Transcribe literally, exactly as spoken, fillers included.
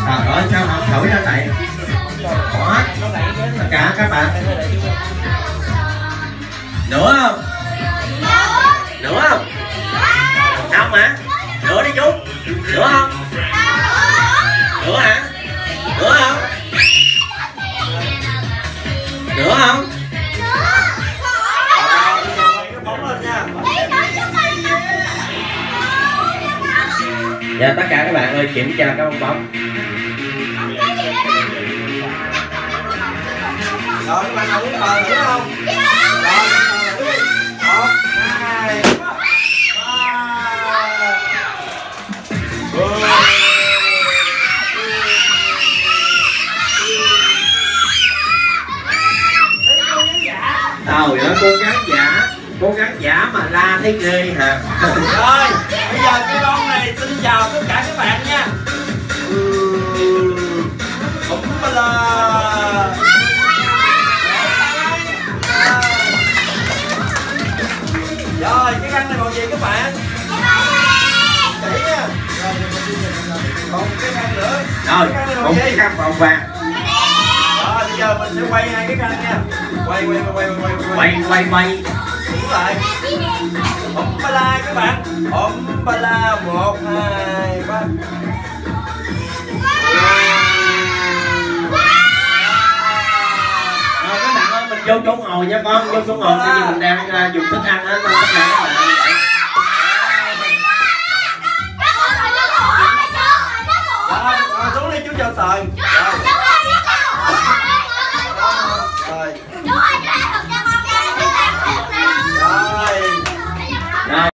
Trời ơi sao không thổi ra tại bỏ tất cả các bạn. Nữa không? Nữa không? Không hả? Nữa đi chú. Nữa không? Nữa hả? Nữa không? Nữa không? Dạ tất cả các bạn ơi kiểm tra cái bong bóng. Rồi các bạn nào muốn thờ nữa không? Rồi, một, hai, ba. Trời ơi cô gắng giả, cô gắng giả mà la thấy ghê hả? Rồi, bây giờ cái bông này xin chào tất cả các bạn nha. Cũng là rồi cái khăn này màu gì các bạn? Chỉ nha. Còn cái khăn nữa. Rồi, một cái khăn màu vàng. Rồi bây giờ mình sẽ quay hai cái khăn nha. Quay quay quay quay quay quay quay quay. Đúng lại. Ôm ba la các bạn. Ôm ba la một hai ba. Rồi các bạn ơi mình vô chỗ ngồi nha con, vô chỗ ngồi tại vì mình đang uh, dùng thức ăn hết các bạn.